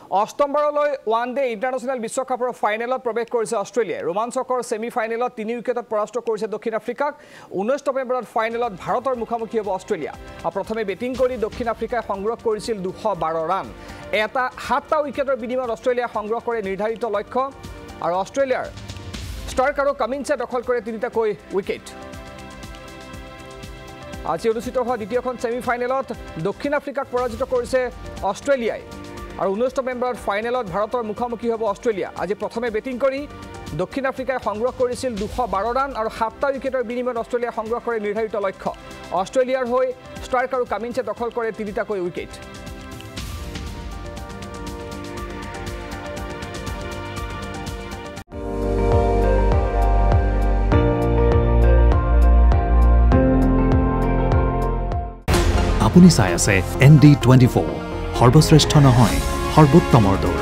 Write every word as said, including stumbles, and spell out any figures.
অষ্টমবাৰলৈ one day international বিশ্বকাপৰ ফাইনেলত প্ৰৱেশ কৰিছে অষ্ট্ৰেলিয়াই ৰোমাঞ্চকৰ সেমি ফাইনেলত তিনি উইকেটত পৰাস্ত কৰিছে দক্ষিণ আফ্ৰিকাক ঊনৈশ নৱেম্বৰত ফাইনেলত ভাৰতৰ মুখামুখি হ'ব অষ্ট্ৰেলিয়া আৰু প্ৰথমে বেটিং কৰি দক্ষিণ আফ্ৰিকাই সংগ্ৰহ কৰিছিল দুশ বাৰ ৰান এটা সাতটা উইকেটৰ বিনিময়ত অষ্ট্ৰেলিয়া সংগ্ৰহ কৰে নিৰ্ধাৰিত লক্ষ্য আৰু অষ্ট্ৰেলিয়াৰ ষ্টাৰ্ক আৰু কামিন্সে দখল কৰে তিনিটাকৈ উইকেট আজি অনুষ্ঠিত হোৱা দ্বিতীয়খন সেমি ফাইনেলত দক্ষিণ আফ্ৰিকাক পৰাজিত কৰিছে অষ্ট্ৰেলিয়াই আৰু ঊনৈশ নৱেম্বৰত ফাইনেলত ভাৰতৰ মুখামুখি হ'ব অষ্ট্ৰেলিয়া আজি প্ৰথমে বেটিং কৰি দক্ষিণ আফ্ৰিকাই সংগ্ৰহ কৰিছিল দুশ বাৰ ৰান আৰু সাতটা উইকেটৰ বিনিময়ত অষ্ট্ৰেলিয়া সংগ্ৰহ কৰে নিৰ্ধাৰিত লক্ষ্য অষ্ট্ৰেলিয়াৰ হৈ ষ্টাৰ্ক আৰু কামিন্সে দখল কৰে তিনিটাকৈ উইকেট আপুনি চাই আছে এন ডি টুৱেণ্টি ফ'ৰ সৰ্বশ্ৰেষ্ঠ নহয় সৰ্বোত্তমৰ দৌৰ